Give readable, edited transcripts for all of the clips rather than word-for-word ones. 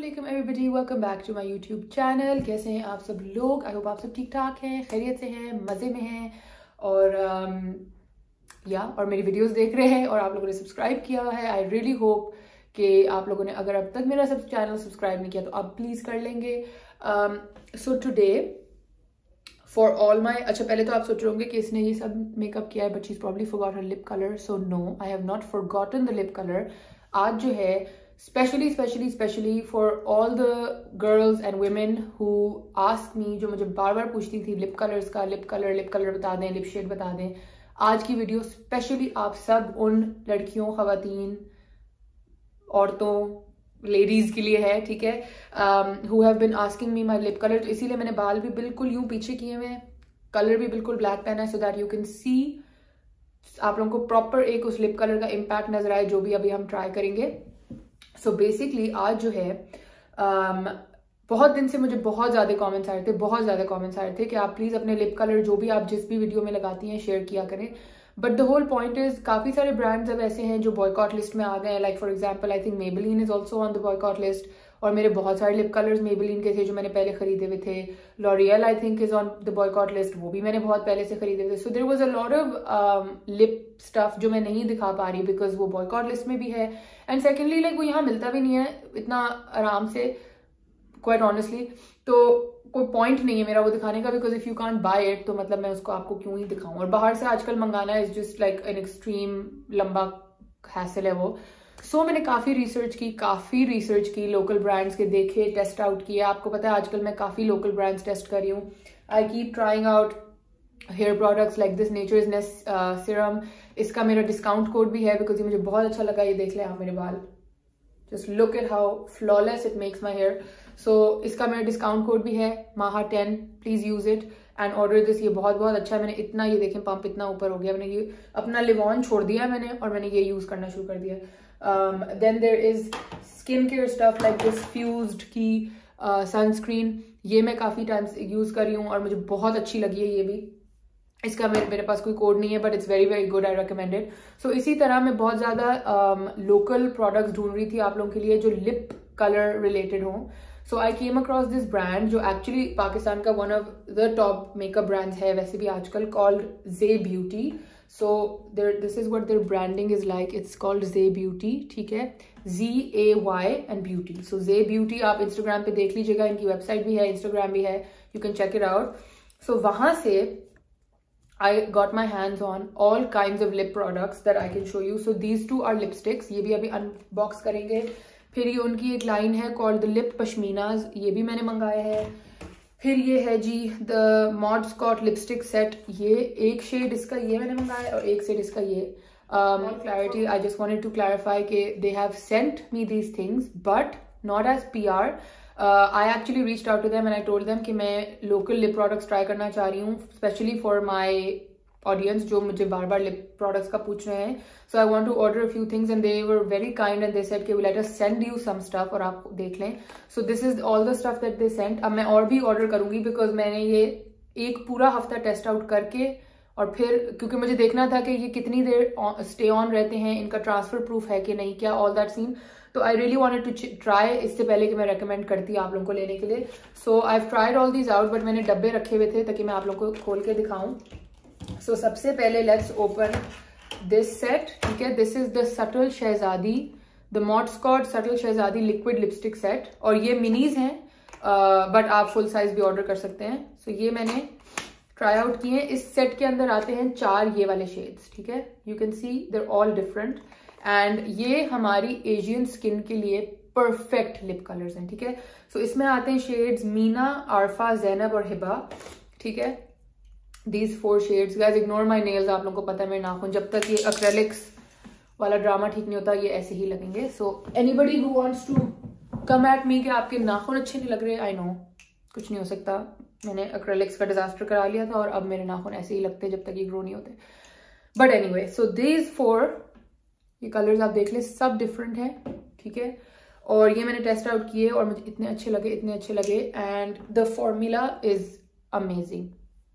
अस्सलामुअलैकुम everybody, welcome back to my YouTube channel. कैसे हैं आप सब लोग? आई होप आप सब ठीक ठाक हैं, खैरियत से हैं, मज़े में हैं और और मेरी वीडियोस देख रहे हैं और आप लोगों ने सब्सक्राइब किया है। आई रियली होप कि आप लोगों ने अगर अब तक मेरा चैनल सब्सक्राइब नहीं किया तो आप प्लीज़ कर लेंगे। So today for all my, अच्छा पहले तो आप सोच रहे होंगे कि इसने ये सब मेकअप किया है but she is probably forgot her lip colour. So no, I have not forgotten the lip colour. आज जो है specially for all the girls and women who ask me, जो मुझे बार बार पूछती थी लिप कलर्स का, लिप कलर बता दें, लिप शेड बता दें। आज की वीडियो स्पेशली आप सब उन लड़कियों, खवातीन, औरतों, लेडीज के लिए है, ठीक है, who have been asking me my lip colour. तो इसीलिए मैंने बाल भी बिल्कुल यूं पीछे किए हुए हैं, कलर भी बिल्कुल ब्लैक पहना है, so that you can see, आप लोगों को प्रॉपर एक उस लिप कलर का इम्पैक्ट नजर आए जो भी अभी हम ट्राई करेंगे। सो बेसिकली आज जो है बहुत दिन से मुझे बहुत ज्यादा कमेंट्स आ रहे थे कि आप प्लीज अपने लिप कलर जो भी आप जिस भी वीडियो में लगाती हैं शेयर किया करें। But the whole point is काफी सारे ब्रांड्स अब ऐसे हैं जो बॉयकॉट लिस्ट में आ गए हैं। Like for example I think Maybelline is also on the boycott list, और मेरे बहुत सारे लिप कलर्स मेबेलिन के थे जो मैंने पहले खरीदे हुए थे। L'Oreal I think is on the boycott list, वो भी मैंने बहुत पहले से खरीदे थे। So there was a lot of lip stuff जो मैं नहीं दिखा पा रही बिकॉज वो बॉयकॉट लिस्ट में भी है, एंड सेकेंडली लाइक वो यहाँ मिलता भी नहीं है इतना आराम से, क्वाइट ऑनेस्टली। तो कोई पॉइंट नहीं है मेरा वो दिखाने का, because if you can't buy it तो मतलब मैं उसको आपको क्यों ही दिखाऊं। और बाहर से आजकल मंगाना is just like an extreme लंबा हैसल है वो। सो मैंने काफी रिसर्च की, लोकल ब्रांड्स के देखे, टेस्ट आउट किए। आपको पता है आजकल मैं काफी लोकल ब्रांड्स टेस्ट कर रही हूँ। I keep trying out hair products like this Nature's serum. इसका मेरा डिस्काउंट कोड भी है बिकॉज ये मुझे बहुत अच्छा लगा। ये देख लें आप मेरे बाल, just look at how flawless it makes my hair. So इसका मेरा डिस्काउंट कोड भी है MAHA10, please use it and order this. ये बहुत अच्छा है। मैंने इतना, ये देखें पंप इतना ऊपर हो गया, मैंने ये अपना लिवॉन छोड़ दिया मैंने और मैंने ये यूज करना शुरू कर दिया। Then there is skin care stuff like this Fused की सनस्क्रीन, ये मैं काफी टाइम यूज कर रही हूँ और मुझे बहुत अच्छी लगी है ये भी। इसका मेरे पास कोई कोड नहीं है but it's very good, I recommend it. So इसी तरह मैं बहुत ज्यादा लोकल प्रोडक्ट्स ढूंढ रही थी आप लोगों के लिए जो लिप कलर रिलेटेड हों। So I came across this brand जो एक्चुअली पाकिस्तान का one of the top makeup brands है वैसे भी आजकल, called Zay beauty. So this is what their branding is like, it's called Zay beauty, ठीक है, ZAY and beauty. So Zay beauty आप Instagram पे देख लीजिएगा, इनकी वेबसाइट भी है, इंस्टाग्राम भी है, you can check it out. So वहां से I got my hands on all kinds of lip products that I can show you. So these two are lipsticks, ये भी अभी अनबॉक्स करेंगे। फिर ये उनकी एक लाइन है called the lip pashminas, ये भी मैंने मंगाया है। फिर ये है जी the Mod Scott lipstick set, ये एक शेड इसका ये मैंने मंगाया है और एक शेड इसका ये। Clarity, I just wanted to clarify कि they have sent me these things but not as PR. I actually reached out to them and I told them कि मैं local lip products try करना चाह रही हूँ, especially for my audience जो मुझे बार बार lip products का पूछ रहे हैं। So I want to order a few things and they were very kind and they said कि let us send you some stuff और आप देख लें। So this is all the stuff that they sent। अब मैं और भी order करूँगी because मैंने ये एक पूरा हफ्ता टेस्ट आउट करके और फिर क्योंकि मुझे देखना था कि ये कितनी देर स्टे ऑन रहते हैं, इनका ट्रांसफर प्रूफ है कि नहीं, क्या ऑल दैट सीन। तो I really wanted to try इससे पहले कि मैं रेकमेंड करती आप लोगों को लेने के लिए। So I have tried all these out but मैंने डब्बे रखे हुए थे ताकि मैं आप लोगों को खोल के दिखाऊं। सो सबसे पहले लेट्स ओपन दिस सेट, ठीक है। This is the subtle Shahzadi, the Mod Squad subtle Shahzadi liquid lipstick set, और ये मिनीज हैं बट आप फुल साइज भी ऑर्डर कर सकते हैं। सो ये मैंने ट्राई आउट किए हैं। इस सेट के अंदर आते हैं 4 ये वाले शेड्स, ठीक है, you can see they're all different and ये हमारी एशियन स्किन के लिए परफेक्ट लिप कलर्स हैं, ठीक है। सो इसमें आते हैं शेड्स मीना, आरफा, जैनब और हिबा, ठीक है। These 4 shades, guys ignore my nails, आप लोगों को पता है मेरे नाखून जब तक ये एक्रेलिक्स वाला ड्रामा ठीक नहीं होता ये ऐसे ही लगेंगे। So anybody who wants to come at me कि आपके नाखून अच्छे नहीं लग रहे, आई नो, कुछ नहीं हो सकता, मैंने एक्रेलिक्स का डिजास्टर करा लिया था और अब मेरे नाखून ऐसे ही लगते हैं जब तक ये ग्रो नहीं होते। बट एनीवे, सो दीज 4 ये कलर्स आप देख ले, सब डिफरेंट है, ठीक है। और ये मैंने टेस्ट आउट किए और मुझे इतने अच्छे लगे and the formula is amazing.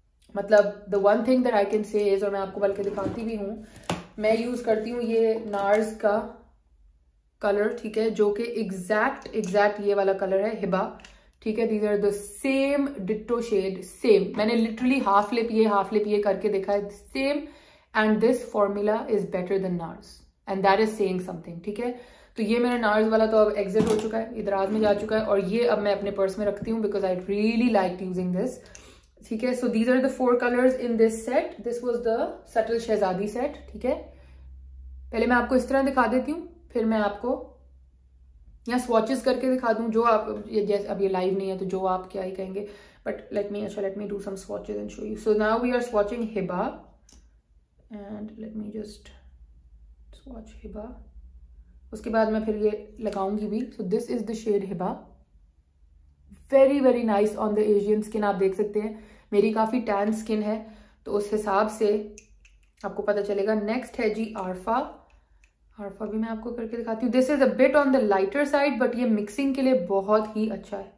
मतलब the one thing that I can say is, और मैं आपको बल्कि दिखाती भी हूँ, मैं यूज करती हूँ ये नार्स का कलर, ठीक है, जो कि एग्जैक्ट ये वाला कलर है हिबा, ठीक है। These are the same ditto shade, same. मैंने लिटरली हाफ लिप ये करके देखा है, सेम। And this formula is better than NARS and that is saying something, ठीक है। तो ये मेरा नार्स वाला तो अब एग्जिट हो चुका है, इदराज में जा चुका है, और ये अब मैं अपने पर्स में रखती हूँ because I really like using this, ठीक है। So these are the 4 colours in this set. This was the subtle Shahzadi set, ठीक है। पहले मैं आपको इस तरह दिखा देती हूँ, फिर मैं आपको यहाँ स्वॉचेस करके दिखा दूँ, जो आप जैसे अब ये लाइव नहीं है तो जो आप क्या ही कहेंगे, but let me do some swatches and show you. So now we are swatching Hiba and let me just swatch Hiba. उसके बाद मैं फिर ये लगाऊंगी भी। So this is the shade Hiba, very very nice on the Asian skin. आप देख सकते हैं मेरी काफी टैन स्किन है, तो उस हिसाब से आपको पता चलेगा। नेक्स्ट है जी आरफा। आरफा भी मैं आपको करके दिखाती हूँ। This is a bit on the lighter side, but ये मिक्सिंग के लिए बहुत ही अच्छा है।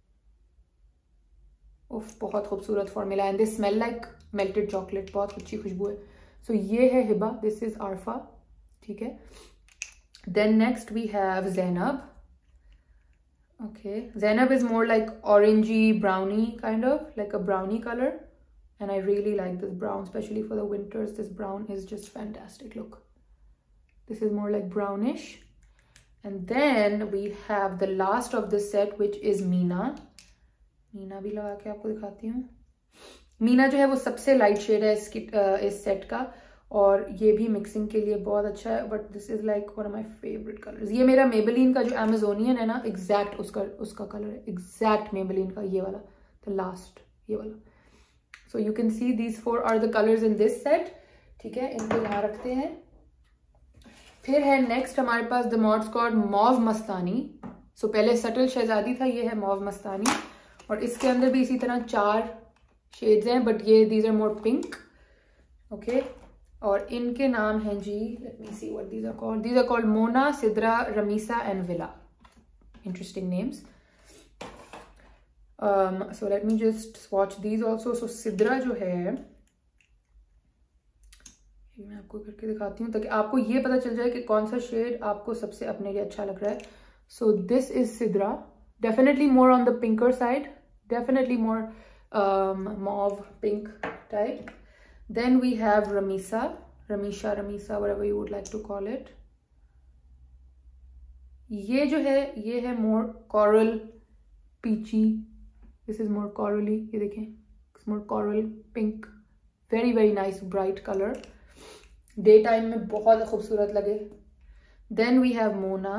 उफ, बहुत खूबसूरत formula and this smell like melted chocolate, बहुत अच्छी खुशबू है। सो ये है हिबा, दिस इज आरफा, ठीक है। Then next we have Zainab. Okay, Zainab is more like orangey brownie kind of, like a brownie color, and I really like this brown, especially for the winters. This brown is just fantastic. Look, this is more like brownish. And then we have the last of the set, which is Meena. Meena भी लगा के आपको दिखाती हूँ। मीना जो है वो सबसे लाइट शेड है इस सेट का, और ये भी मिक्सिंग के लिए बहुत अच्छा है। But this is like one of my favourite colours. ये मेरा मेबेलिन का जो अमेजोनियन है ना, एग्जैक्ट उसका कलर है, एग्जैक्ट मेबेलिन का ये वाला, द लास्ट ये वाला। So you can see these 4 are the colours in this set, ठीक है। इनको यहाँ रखते हैं। फिर है नेक्स्ट हमारे पास the Mod Squad mauve Mastani. सो पहले सटल शहजादी था, ये है मॉव मस्तानी, और इसके अंदर भी इसी तरह 4 शेड्स हैं, बट ये these are more pink, okay. और इनके नाम हैं जी, let me see what these are called. These are called Mona, Sidra, Ramisa and Vila. Interesting names. So let me just swatch these also. So Sidra जो है, मैं आपको करके दिखाती हूँ ताकि आपको ये पता चल जाए कि कौन सा शेड आपको सबसे अपने लिए अच्छा लग रहा है। So this is Sidra, definitely more on the pinker side, definitely more mauve pink type. Then we have Ramisha, whatever you would like to call it. ये जो है ये है more coral peachy. This is more corally. ये देखें, it's more coral pink. Very very nice bright color. Day time में बहुत खूबसूरत लगे. Then we have Mona.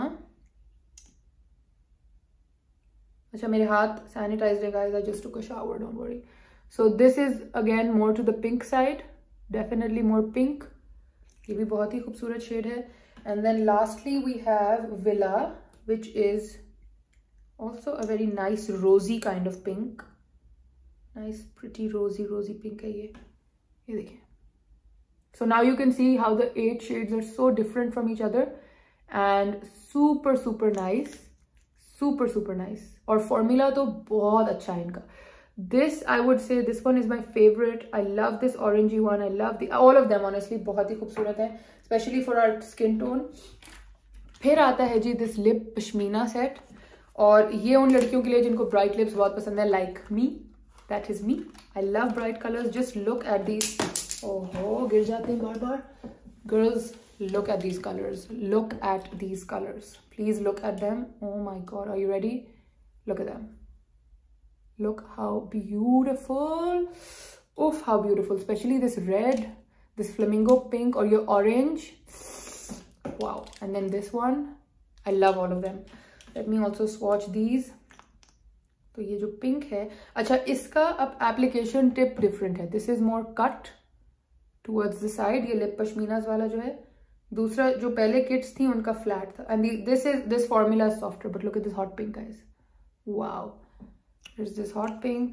अच्छा, मेरे हाथ सैनिटाइज्ड है guys, I just took a shower, don't worry. So this is again more to the pink side, definitely more pink. ये भी बहुत ही खूबसूरत शेड है. And then lastly we have Villa, which is also a very nice rosy kind of pink. Nice pretty rosy pink है ये देखिए. So now you can see how the 8 shades are so different from each other and super nice. super nice. और formula तो बहुत अच्छा है इनका. This I would say this one is my favorite. I love this orangey one. I love all of them honestly. बहुत ही खूबसूरत है, especially for our skin tone. फिर आता है जी this lip pashmina set, और ये उन लड़कियों के लिए जिनको bright lips बहुत पसंद है, like me. That is me. I love bright colors. Just look at these. ओहो, गिर जाते हैं बार. Girls, look at these colors. Look at these colors. Please look at them. Oh my god, are you ready? Look at them. Look how beautiful. Oof, how beautiful. Especially this red, this flamingo pink, or your orange. Wow. And then this one. I love all of them. Let me also swatch these. तो ये जो pink है, अच्छा इसका अब application tip different है. This is more cut towards the side, ये lip Pashminas वाला जो है. दूसरा जो पहले किट्स थी उनका फ्लैट था. And this formula is softer, but look at this hot pink guys. Wow, there's this hot pink.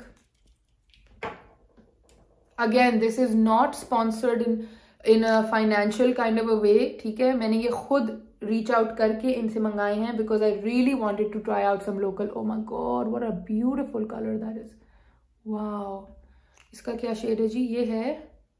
Again, this is not sponsored in a financial kind of a way, ठीक है. मैंने ये खुद reach out करके इनसे मंगाए हैं because I really wanted to try out some local. Oh my god, what a beautiful color that is. Wow. इसका क्या शेड है जी? ये है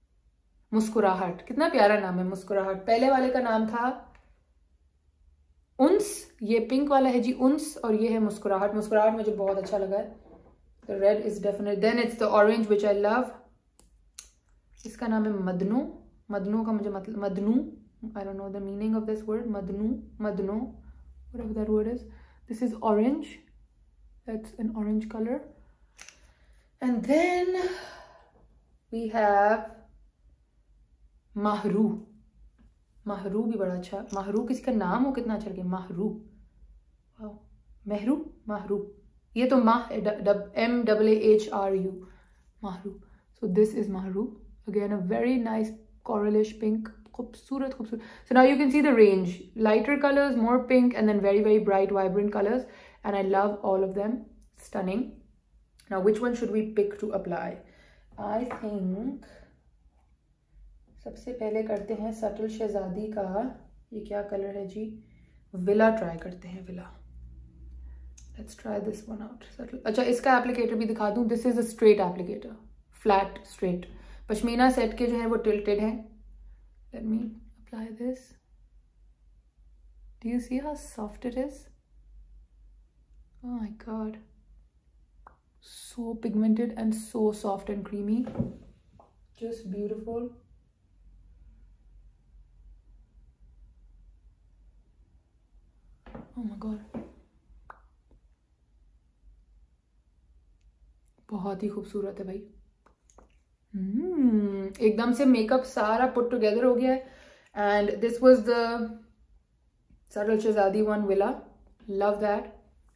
मुस्कुराहट. कितना प्यारा नाम है मुस्कुराहट. पहले वाले का नाम था उन्स, ये पिंक वाला है जी उन्स, और ये है मुस्कुराहट। मुस्कुराहट मुझे बहुत अच्छा लगा है। The red is definite, then it's the orange which I love. इसका नाम है मदनू। मदनू का मुझे मतलब Madnu, I don't know the meaning of this word, Madnu, Madno, whatever that word is. This is orange, that's an orange colour. And then we have Mahru. Mahru भी बड़ा अच्छा, माहरू किसी का नाम हो कितना अच्छा लगे, माहरू, मेहरू, माहरू। ये तो माह MAAHRU, Mahru. So this is Mahru, again a very nice coralish pink, खूबसूरत खूबसूरत. So now you can see the range, lighter colors, more pink, and then very very bright vibrant colors, and I love all of them, stunning. Now which one should we pick to apply? I think सबसे पहले करते हैं subtle शहजादी का, ये क्या colour है जी, villa try करते हैं, Vila. Let's try this one out, subtle. अच्छा इसका एप्लीकेटर भी दिखा दूं, this is a straight applicator, flat straight. Pashmina set के जो है वो टिल्टेड है। Let me apply this, do you see how soft it is? Oh my God, so pigmented and so soft and creamy, just beautiful. Oh my god, बहुत ही खूबसूरत है भाई। एकदम से मेकअप सारा पुट टुगेदर हो गया है। And this was the subtle Shahzadi one Vila, love that,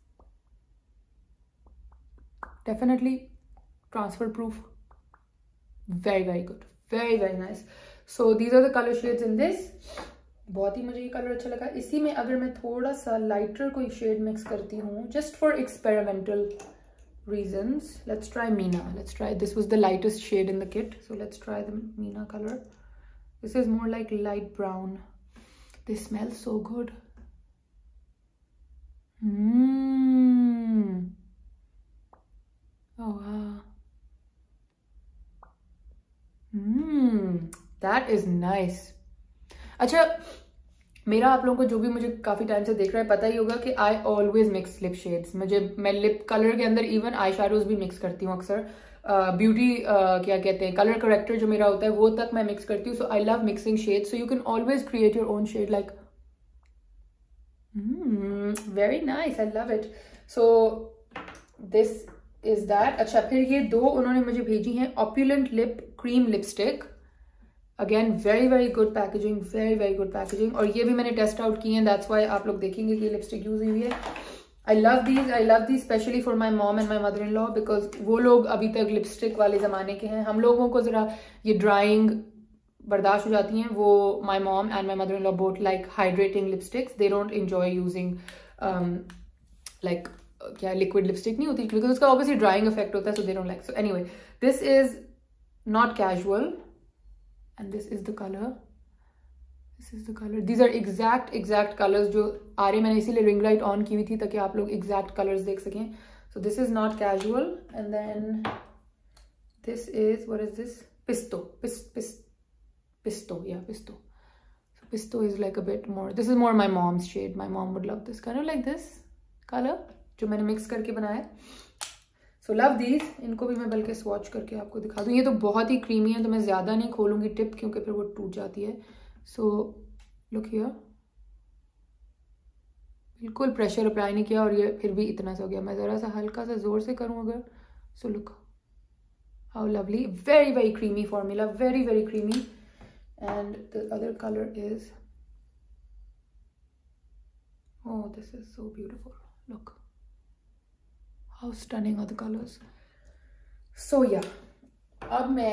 definitely transfer proof, very very good, very very nice. So these are the colour shades in this. बहुत ही मुझे ये कलर अच्छा लगा। इसी में अगर मैं थोड़ा सा लाइटर कोई शेड मिक्स करती हूँ, just for experimental reasons, let's try Meena. Let's try, this was the lightest shade in the kit, so let's try the Meena color. This is more like light brown. They smell so good. Oh wow. That is nice. अच्छा, मेरा आप लोगों को जो भी मुझे काफी time से देख रहा है पता ही होगा कि I always mix lip shades. मैं लिप कलर के अंदर इवन आई शैडोज भी मिक्स करती हूँ अक्सर। ब्यूटी क्या कहते हैं, कलर करेक्टर जो मेरा होता है वो तक मैं मिक्स करती हूँ। So I love mixing shades, so you can always create your own shade, like very nice, I love it. So this is that. अच्छा, फिर ये दो उन्होंने मुझे भेजी हैं opulent lip cream lipstick. Again very very good packaging, very very good packaging, और ये भी मैंने टेस्ट आउट की है, दैट्स वाई आप लोग देखेंगे कि लिपस्टिक यूज हुई है। I love these specially for my mom and my mother in law, because वो लोग अभी तक लिपस्टिक वाले जमाने के हैं। हम लोगों को जरा ये ड्राइंग बर्दाश्त हो जाती हैं। वो my mom and my mother in law both like hydrating lipsticks, they don't enjoy using like क्या लिक्विड लिपस्टिक नहीं होती, बिकॉज उसका ऑब्वियसली ड्राइंग इफेक्ट होता है, so they don't like. So anyway, this is not casual and this is the color, this is the color, these are exact colors जो आ रहे। मैंने इसीलिए रिंग लाइट ऑन की हुई थी ताकि आप लोग exact colors देख सकें। so this is not casual, and then this is, what is this, pisto, pisto, yeah, pisto. So pisto is like a bit more, this is more my mom's shade, my mom would love this color, like this color जो मैंने mix करके बनाया है। So love these, इनको भी मैं बल्कि swatch करके आपको दिखा दूँ। ये तो बहुत ही क्रीमी है, तो मैं ज़्यादा नहीं खोलूँगी टिप, क्योंकि फिर वो टूट जाती है। सो लुक हियर, बिल्कुल प्रेशर अप्लाई नहीं किया और ये फिर भी इतना सा हो गया। मैं ज़रा सा हल्का सा ज़ोर से करूँ अगर, so look how lovely, very very creamy formula, very very creamy. And the other colour is, oh this is so beautiful, look how stunning are the colors. So yeah, अब मैं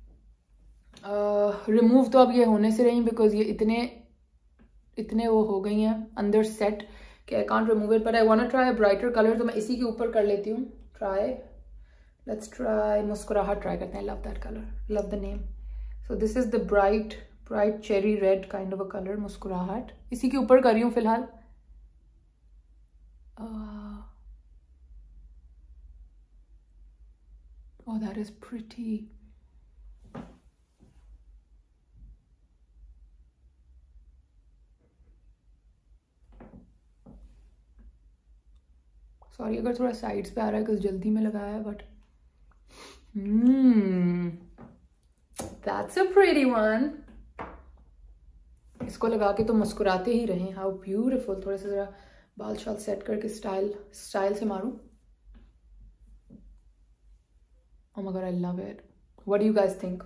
रिमूव तो अब ये होने से रही, बिकॉज ये इतने वो हो गई हैं अंदर सेट कि I can't remove it, but I want to try a brighter colour, तो मैं इसी के ऊपर कर लेती हूँ try. Let's try Muskurahat, try करते हैं। Love that colour, love the name. So this is the bright cherry red kind of a colour, Muskurahat. इसी के ऊपर कर रही हूँ फिलहाल। Oh, that is pretty. Sorry अगर थोड़ा साइड्स पे आ रहा है कुछ जल्दी में लगाया है, but that's a pretty one. इसको लगा के तो मुस्कुराते ही रहें। How beautiful. थोड़ा सा जरा बाल शाल सेट करके स्टाइल से मारूं। Oh my god, I love it. What do you guys think?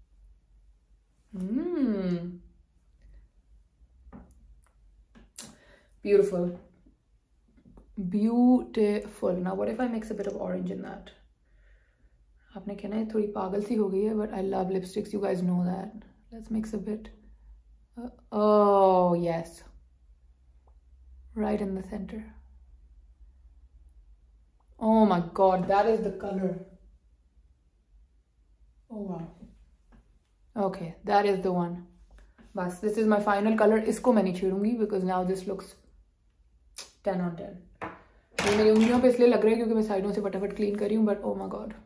Beautiful. Beautiful. Now what if I mix a bit of orange in that? आपने कहना है थोड़ी पागल सी हो गई है, but I love lipsticks. You guys know that. Let's mix a bit. Oh yes. Right in the center. Oh my god, that is the color. Oh wow. Okay, that is the one. बस this is my final color. इसको मैं नहीं छेड़ूंगी because now this looks 10 on 10. ये मेरी उंगलियों पे इसलिए लग रहा है क्योंकि मैं साइडों से फटाफट क्लीन कर रही हूँ, but oh my god.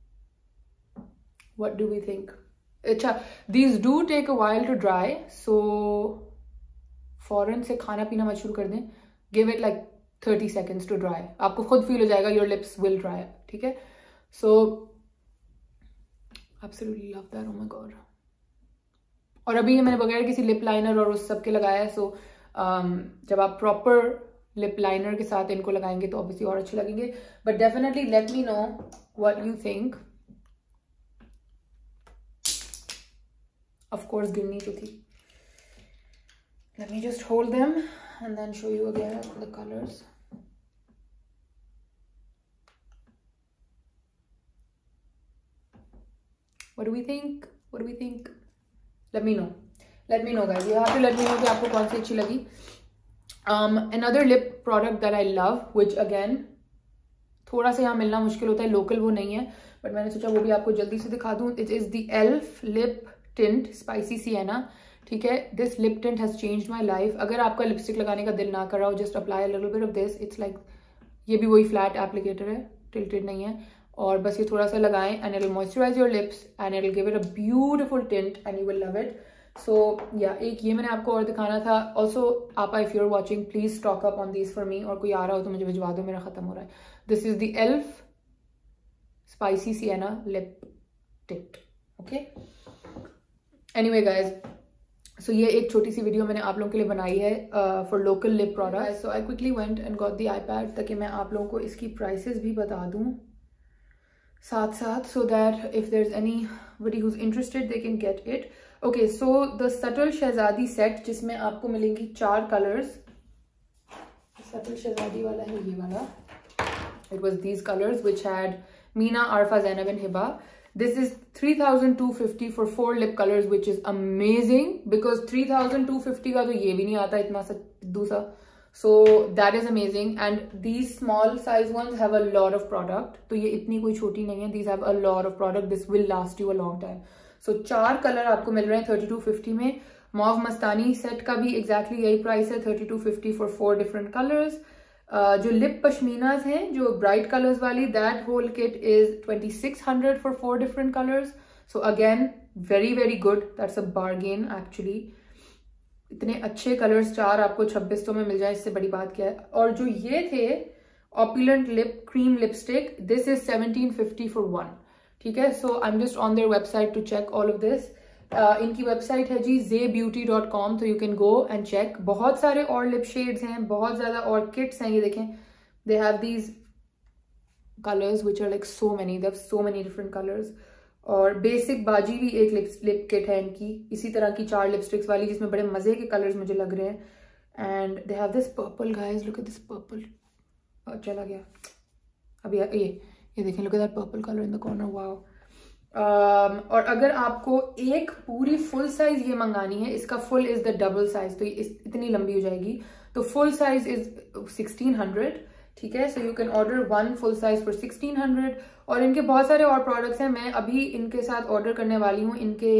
What do we think? अच्छा, these do take a while to dry, so फौरन से खाना पीना मत शुरू कर दें. Give it like 30 seconds to dry. आपको खुद फील हो जाएगा your lips will dry. ठीक है? So absolutely love that. Oh my god. और अभी ये मैंने बगैर किसी लिप लाइनर और उस सब के लगाया है, सो जब आप प्रॉपर लिप लाइनर के साथ इनको लगाएंगे तो ऑब्वियसली और अच्छे लगेंगे. But definitely let me know what you think. Of course गिरनी तो थी. Let me just hold them and then show you again the colours. What do we think? What do we think? Let me know. Let me know, guys. You have to let me know कि आपको कौन सी अच्छी लगी. Another lip product that I love, which again थोड़ा सा यहाँ मिलना मुश्किल होता है, लोकल वो नहीं है, बट मैंने सोचा वो भी आपको जल्दी से दिखा दूँ. It is the ELF Lip Tint Spicy Sienna. ठीक है, this lip tint has changed my life. अगर आपका लिपस्टिक लगाने का दिल ना कर रहा हो, just apply a little bit of this. It's like ये भी वही फ्लैट एप्लीकेटर है, tilted नहीं है, और बस ये थोड़ा सा लगाएं and it'll moisturize your lips and it'll give it a beautiful tint and you will love it. So yeah, एक ये मैंने आपको और दिखाना था. Also आपा, if you're watching, please stock up on these for me, और कोई आ रहा हो तो मुझे भिजवा दो, मेरा खत्म हो रहा है. This is the ELF Spicy Sienna Lip Tint. Okay. Anyway guys, so ये एक छोटी सी वीडियो मैंने आप लोगों के लिए बनाई है for local lip products. So I quickly went and got the iPad ताकि मैं आप लोगों को इसकी prices भी बता दूँ साथ, so that if there's anybody who's interested they can get it. Okay, so the Subtle Shehzadi set जिसमें आपको मिलेंगी 4 colors. Subtle Shehzadi वाला है ये वाला. It was these colors which had Meena, Arfa, Zainab and Hiba. This is 3,250 for 4 lip colors, which is amazing because 3,250 का तो ये भी नहीं आता इतना सा दूसरा. So that is amazing, and these small size ones have a lot of product. तो ये इतनी कोई छोटी नहीं है. These have a lot of product. This will last you a long time. So 4 colour आपको मिल रहे हैं 3250 में. मॉव मस्तानी सेट का भी exactly यही प्राइस है, 3250 for 4 different colors. जो लिप पश्मीनाज हैं, जो ब्राइट कलर्स वाली, that whole kit is 2600 for 4 different colors. So again, very good. That's a bargain actually. इतने अच्छे कलर्स 4 आपको 2600 में मिल जाए, इससे बड़ी बात क्या है. और जो ये थे opulent lip cream lipstick, this is 1750 for 1. ठीक है. So I am just on their website to check all of this. इनकी वेबसाइट है जी zaybeauty.com, तो you can go and check. बहुत सारे और लिप शेड्स हैं, बहुत ज्यादा और किट्स हैं. ये देखें, they have these colours which are like so many, they have so many different colours. और बेसिक बाजी भी एक लिप किट है इनकी, इसी तरह की 4 लिपस्टिक्स वाली, जिसमें बड़े मजे के कलर्स मुझे लग रहे हैं. And they have this purple, guys look at this purple. चला गया अभी ये देखें, look at that purple colour in the corner. Wow. और अगर आपको एक पूरी फुल साइज ये मंगानी है, इसका full is the double size, तो ये इतनी लंबी हो जाएगी, तो फुल साइज इज 1600. ठीक है. So you can order 1 full size for 1600. और इनके बहुत सारे और प्रोडक्ट्स हैं. मैं अभी इनके साथ ऑर्डर करने वाली हूँ इनके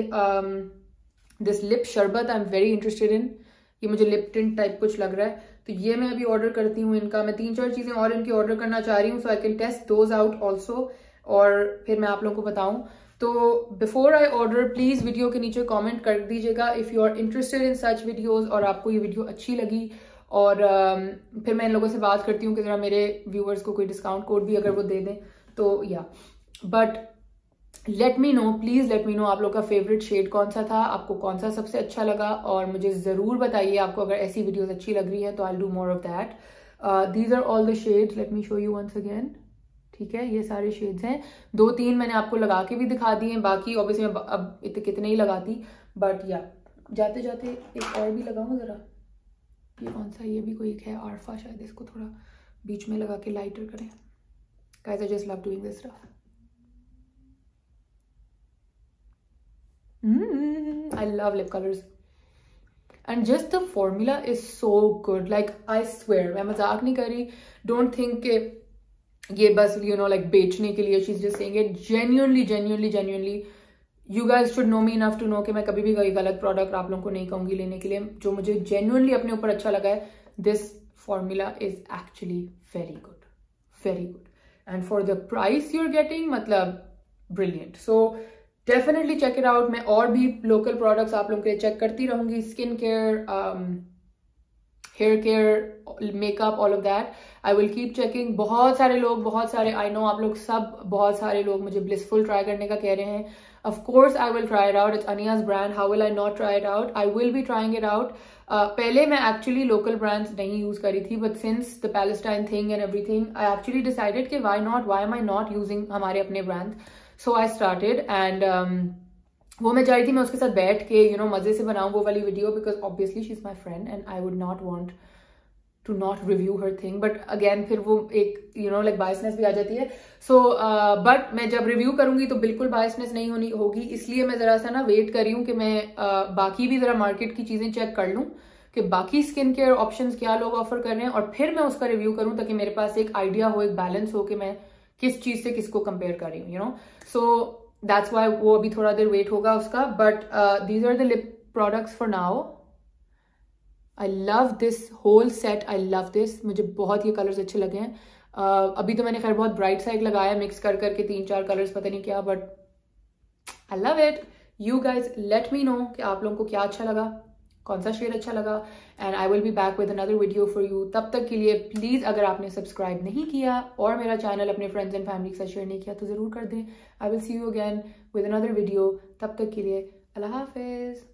this lip sherbet. I am very interested in. ये मुझे लिप टिंट टाइप कुछ लग रहा है, तो ये मैं अभी ऑर्डर करती हूँ इनका. मैं 3-4 चीजें और इनकी ऑर्डर करना चाह रही हूँ, so I can test those out also, और फिर मैं आप लोगों को बताऊं. तो before I order, please video के नीचे कमेंट कर दीजिएगा if you are interested in such videos, और आपको ये वीडियो अच्छी लगी और फिर मैं इन लोगों से बात करती हूँ कि ज़रा मेरे व्यूअर्स को कोई डिस्काउंट कोड भी अगर वो दे दें तो या। But let me know, please let me know आप लोग का फेवरेट शेड कौन सा था, आपको कौन सा सबसे अच्छा लगा, और मुझे ज़रूर बताइए आपको अगर ऐसी वीडियोस अच्छी लग रही हैं तो I do more of that. These are all the shades, let me show you once again. ठीक है, ये सारे शेड्स हैं, 2-3 मैंने आपको लगा के भी दिखा दिए हैं, बाकी ऑब्वियसली मैं अब इतने कितने ही लगाती, बट या जाते जाते एक और भी लगाऊं ज़रा। ये कौन सा, ये भी कोई एक है आरफा शायद, इसको थोड़ा बीच में लगा के लाइटर करें। Guys I just love doing this stuff. I love lip colors and just the formula is so good, like I swear, मैं मजाक नहीं कर रही, don't think कि ये बस you know like बेचने के लिए she's just saying it, genuinely you guys should know me enough to know कि मैं कभी भी कोई गलत प्रोडक्ट आप लोगों को नहीं कहूंगी लेने के लिए। जो मुझे genuinely अपने ऊपर अच्छा लगा है, this formula is actually very good and for the price you're getting, मतलब brilliant, so definitely check it out. मैं और भी लोकल प्रोडक्ट्स आप लोगों के लिए चेक करती रहूंगी, skin care, hair care, makeup, all of that I will keep checking. बहुत सारे आई नो आप लोग सब, बहुत सारे लोग मुझे ब्लिसफुल ट्राई करने का कह रहे हैं। Of course I will try it out, it's Aniya's brand, how will I not try it out, I will be trying it out. पहले मैं एक्चुअली लोकल ब्रांड्स नहीं यूज करी थी, but since the Palestine thing and everything I actually decided कि why am I not using हमारे अपने brand. So I started and वो मैं चाह रही थी मैं उसके साथ बैठ के मजे से बनाऊं वो वाली video, because obviously she is my friend and I would not want to not review her thing, but again फिर वो एक लाइक बायसनेस भी आ जाती है। सो बट मैं जब रिव्यू करूंगी तो बिल्कुल बायसनेस नहीं होगी, इसलिए मैं जरा सा ना वेट कर रही हूँ कि मैं बाकी भी जरा मार्केट की चीजें चेक कर लूँ कि बाकी स्किन केयर ऑप्शंस क्या लोग ऑफर कर रहे हैं, और फिर मैं उसका रिव्यू करूँ ताकि मेरे पास एक आइडिया हो, एक बैलेंस हो कि मैं किस चीज से किसको कंपेयर कर रही हूँ, सो दैट्स वाई वो अभी थोड़ा देर वेट होगा उसका। But these are the lip products for now. I love this whole set, I love this, मुझे बहुत ये कलर्स अच्छे लगे हैं। अभी तो मैंने खैर बहुत ब्राइट साइड लगाया मिक्स कर करके 3-4 कलर्स, पता नहीं क्या, but I love it. You guys let me know कि आप लोगों को क्या अच्छा लगा, कौन सा शेड अच्छा लगा, and I will be back with another video for you. तब तक के लिए प्लीज अगर आपने सब्सक्राइब नहीं किया और मेरा चैनल अपने फ्रेंड्स एंड फैमिली के साथ शेयर नहीं किया तो जरूर कर दें। I will see you again with another video, तब तक के लिए अल्लाह हाफिज।